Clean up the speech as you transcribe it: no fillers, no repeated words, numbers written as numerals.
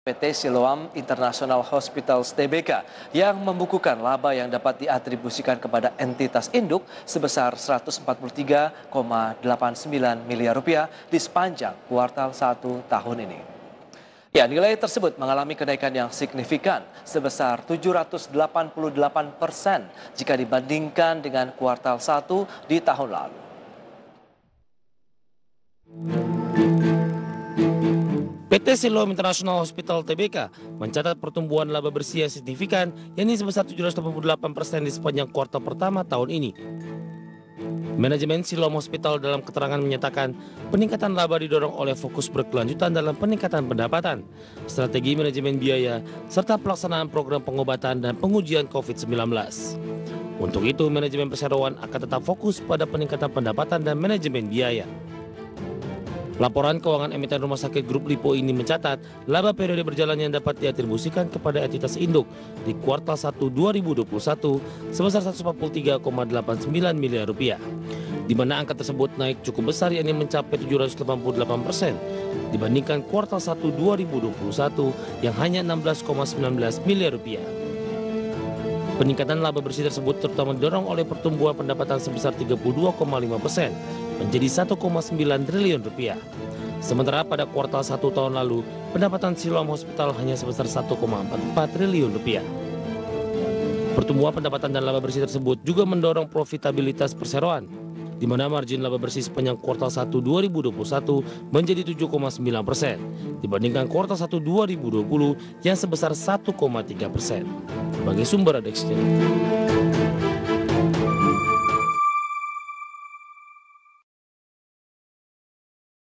PT Siloam International Hospitals Tbk yang membukukan laba yang dapat diatribusikan kepada entitas induk sebesar 143,89 miliar rupiah di sepanjang kuartal 1 tahun ini. Ya, nilai tersebut mengalami kenaikan yang signifikan sebesar 788% jika dibandingkan dengan kuartal 1 di tahun lalu. PT Siloam International Hospital Tbk mencatat pertumbuhan laba bersih yang signifikan, yakni sebesar 788% di sepanjang kuartal pertama tahun ini. Manajemen Siloam Hospital dalam keterangan menyatakan peningkatan laba didorong oleh fokus berkelanjutan dalam peningkatan pendapatan, strategi manajemen biaya, serta pelaksanaan program pengobatan dan pengujian COVID-19. Untuk itu, manajemen perseroan akan tetap fokus pada peningkatan pendapatan dan manajemen biaya. Laporan keuangan emiten Rumah Sakit Grup Lipo ini mencatat laba periode berjalan yang dapat diatribusikan kepada entitas induk di kuartal 1 2021 sebesar 143,89 miliar rupiah, di mana angka tersebut naik cukup besar, yakni mencapai 788% dibandingkan kuartal 1 2021 yang hanya 16,19 miliar rupiah. Peningkatan laba bersih tersebut terutama didorong oleh pertumbuhan pendapatan sebesar 32,5% menjadi 1,9 triliun rupiah. Sementara pada kuartal 1 tahun lalu, pendapatan Siloam Hospital hanya sebesar 1,44 triliun rupiah. Pertumbuhan pendapatan dan laba bersih tersebut juga mendorong profitabilitas perseroan, di mana margin laba bersih sepanjang kuartal 1 2021 menjadi 7,9% dibandingkan kuartal 1 2020 yang sebesar 1,3%. Sebagai sumber ada